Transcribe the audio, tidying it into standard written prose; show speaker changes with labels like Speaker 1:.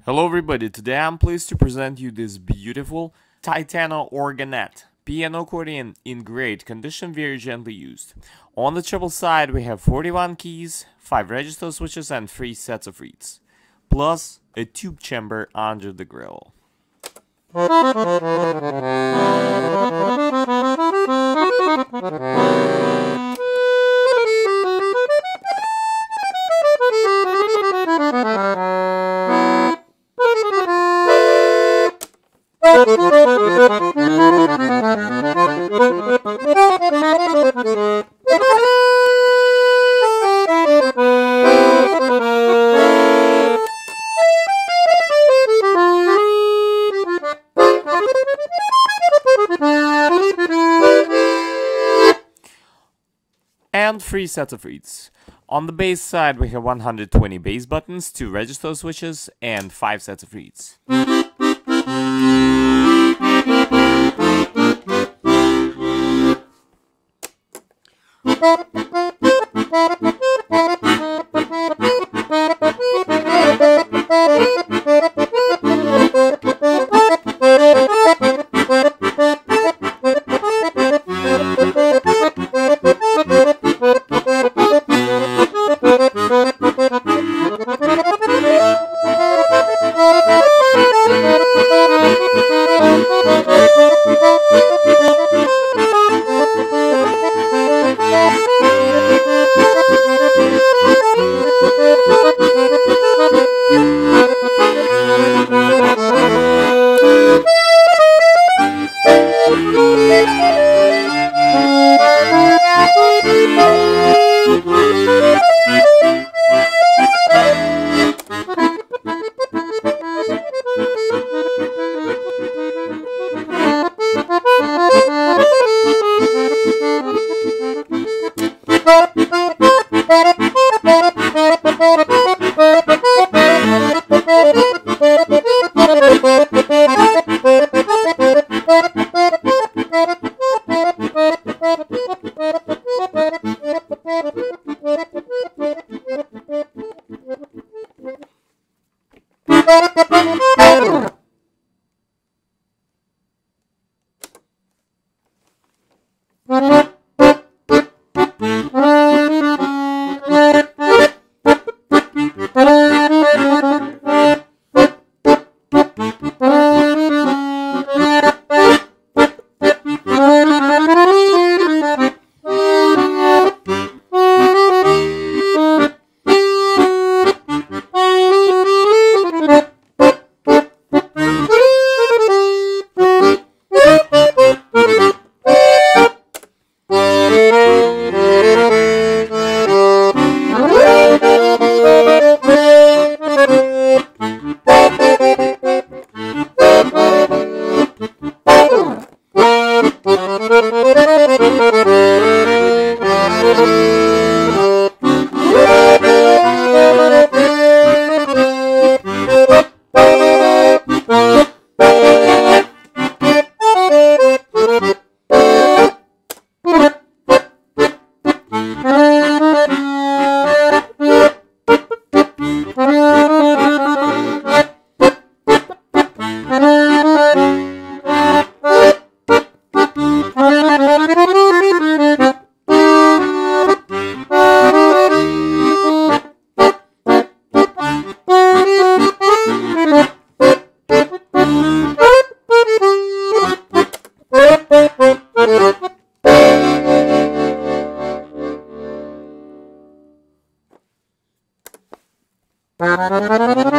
Speaker 1: Hello everybody, today I'm pleased to present you this beautiful Titano organette, piano accordion in great condition, very gently used. On the treble side we have 41 keys, 5 register switches and 3 sets of reeds, plus a tube chamber under the grill. And 3 sets of reeds. On the bass side we have 120 bass buttons, 2 register switches and 5 sets of reeds.
Speaker 2: Thank you.